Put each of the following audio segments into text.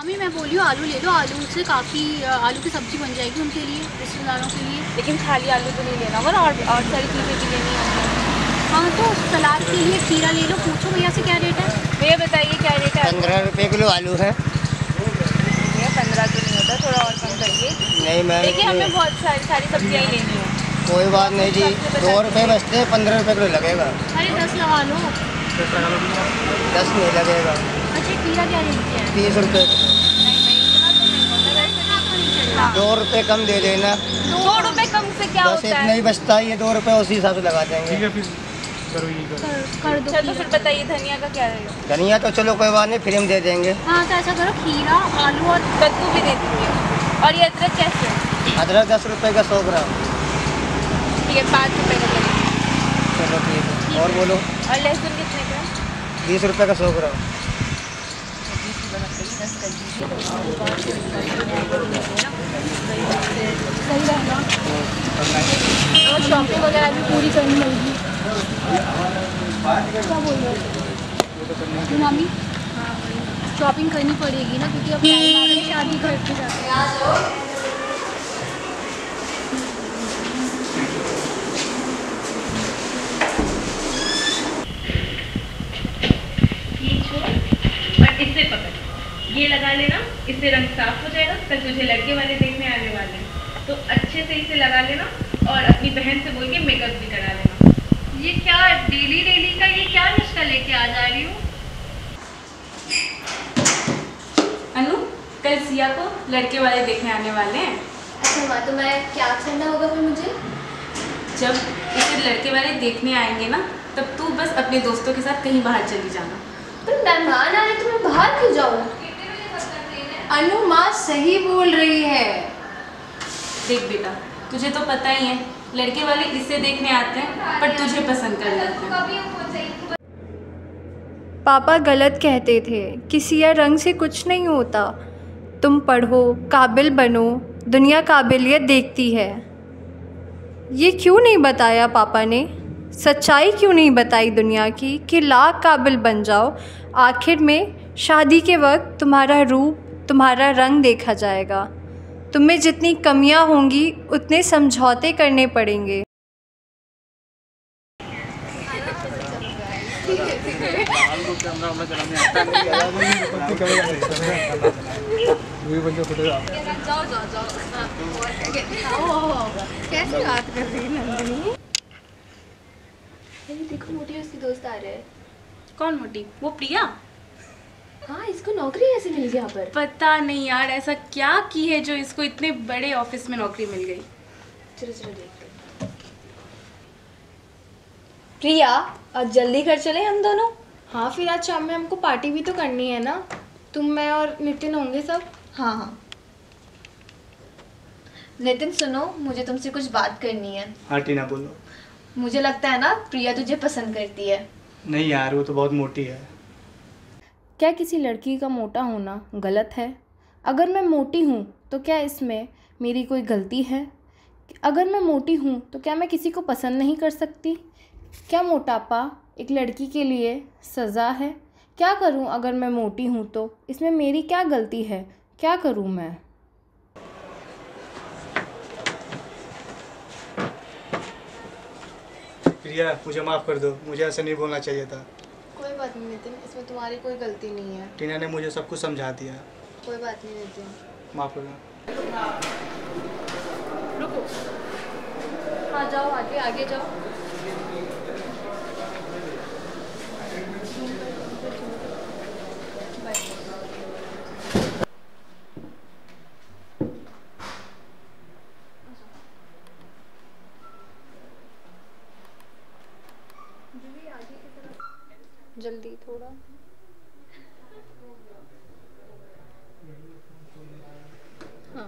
मामी मैं बोली हूँ आलू ले लो, आलू से काफ़ी आलू की सब्ज़ी बन जाएगी उनके लिए, रिश्तेदारों के लिए। लेकिन खाली आलू तो नहीं लेना होगा, और सारी चीज़ें भी लेनी होंगी। हाँ तो सलाद के लिए खीरा ले लो। पूछो भैया से क्या रेट है। भैया बताइए क्या रेट है? 15 रुपये किलो आलू है। भैया 15 तो नहीं होता, थोड़ा और कम करिए। नहीं मैम, देखिए हमें बहुत सारी सब्जियाँ ही लेनी है। कोई बात नहीं जी, 2 रुपये बचते हैं, 15 रुपये किलो लगेगा। अरे 10 लगा लो। 10 नहीं लगेगा। अच्छा खीरा क्या रेट है? 30 रुपये। नहीं इतना तो नहीं होता वैसे। 2 रुपये कम दे देना। 2 रुपये कम से क्या बस होता इतना है? ही बचता है, ये 2 रुपये उसी हिसाब से लगा देंगे। कर दो। चलो फिर बताइए धनिया का क्या रहेगा? धनिया तो चलो कोई बात नहीं, फ्री में दे देंगे। हाँ तो ऐसा करो खीरा आलू और कद्दू भी दे दीजिए। और ये अदरक कैसे है? अदरक 10 रुपये का 100 ग्राम। ठीक है 5 रुपये का करिए। चलो ठीक है, और बोलो। और लहसुन कितने का? 20 रुपये का 100 ग्राम। सही रहेगा। और शॉपिंग वगैरह भी पूरी करनी होगी। क्या बोल रहे हो मामी? शॉपिंग करनी पड़ेगी ना, क्योंकि अब टाइम आ गया शादी करके जाते हैं। और इससे पकड़, ये लगा लेना, इससे रंग साफ हो जाएगा। कल तुझे लड़के वाले देखने आने वाले हैं, तो अच्छे से इसे लगा लेना और अपनी बहन से बोल के मेकअप भी करा लेना। ये क्या डेली डेली का ये क्या नुस्खा लेके आ जा रही हूँ? अनु, कल सिया को लड़के वाले देखने आने वाले हैं। अच्छा माँ, तो मैं क्या करना होगा फिर मुझे? जब इसे लड़के वाले देखने आएंगे ना, तब तू बस अपने दोस्तों के साथ कहीं बाहर चली जाना। पर मेहमान आ रहे तो मैं बाहर क्यों जाऊँ? अनु माँ सही बोल रही है। देख बेटा, तुझे तो पता ही है लड़के वाले इससे देखने आते हैं पर तुझे पसंद कर लेते हैं। पापा गलत कहते थे, किसी या रंग से कुछ नहीं होता। तुम पढ़ो, काबिल बनो, दुनिया काबिलियत देखती है। ये क्यों नहीं बताया पापा ने? सच्चाई क्यों नहीं बताई दुनिया की कि लाख काबिल बन जाओ, आखिर में शादी के वक्त तुम्हारा रूप, तुम्हारा रंग देखा जाएगा। तुम्हें जितनी कमियां होंगी उतने समझौते करने पड़ेंगे। कैसी बात कर रही है नंदिनी? देखो मोटी उसकी दोस्त आ रहे हैं। कौन मोटी? वो प्रिया? हाँ, इसको नौकरी कैसे मिल गई यहाँ पर? पता नहीं यार, ऐसा क्या की है जो इसको इतने बड़े ऑफिस में नौकरी मिल गई। चलो चलो देखते हैं। प्रिया, आज जल्दी घर चले हम दोनों। हाँ फिर आज शाम में हमको पार्टी भी तो करनी है ना। तुम, मैं और नितिन होंगे सब। हाँ हाँ। नितिन सुनो, मुझे तुमसे कुछ बात करनी है। हाँ टीना बोलो। मुझे लगता है ना प्रिया तुझे पसंद करती है। नहीं यार, वो तो बहुत मोटी है। क्या किसी लड़की का मोटा होना गलत है? अगर मैं मोटी हूँ तो क्या इसमें मेरी कोई गलती है? अगर मैं मोटी हूँ तो क्या मैं किसी को पसंद नहीं कर सकती? क्या मोटापा एक लड़की के लिए सज़ा है? क्या करूँ अगर मैं मोटी हूँ तो? इसमें मेरी क्या गलती है? क्या करूँ मैं? प्रिया, मुझे माफ़ कर दो, मुझे ऐसा नहीं बोलना चाहिए था। कोई बात नहीं नितिन, इसमें तुम्हारी कोई गलती नहीं है। टीना ने मुझे सब कुछ समझा दिया। कोई बात नहीं नितिन। माफ़ करना। रुको। हाँ जाओ, आगे आगे जाओ। जल्दी थोड़ा। हाँ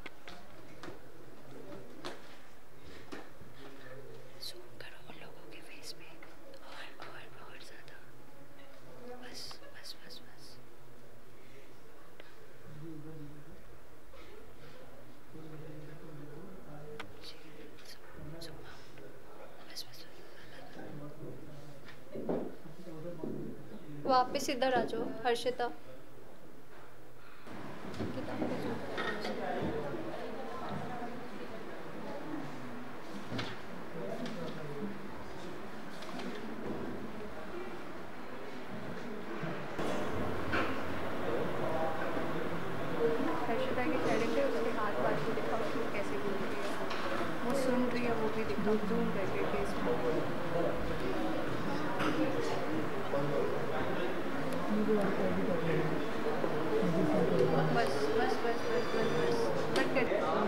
ज़ूम करो उन लोगों के फेस पे, और ज़्यादा। बस बस बस बस। वापस इधर आ जाओ हर्षिता। तरह के टैलेंट है, उसके हाथ बात को दिखा, उसको कैसे बोल रही है, वो सुन रही है वो भी दिखा, जूम करके फेस को। बस बस बस बस बस बस कट कर।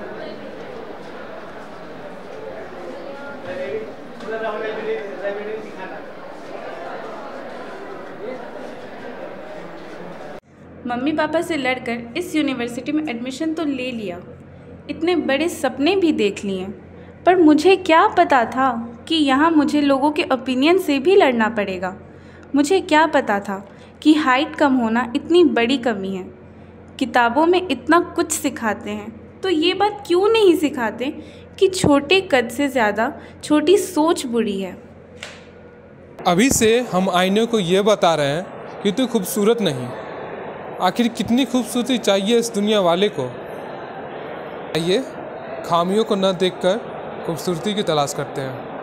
मम्मी पापा से लड़कर इस यूनिवर्सिटी में एडमिशन तो ले लिया, इतने बड़े सपने भी देख लिए, पर मुझे क्या पता था कि यहाँ मुझे लोगों के ओपिनियन से भी लड़ना पड़ेगा। मुझे क्या पता था कि हाइट कम होना इतनी बड़ी कमी है। किताबों में इतना कुछ सिखाते हैं तो ये बात क्यों नहीं सिखाते कि छोटे कद से ज़्यादा छोटी सोच बुरी है। अभी से हम आईने को ये बता रहे हैं कि तू खूबसूरत नहीं। आखिर कितनी खूबसूरती चाहिए इस दुनिया वाले को? आइए खामियों को न देखकर खूबसूरती की तलाश करते हैं।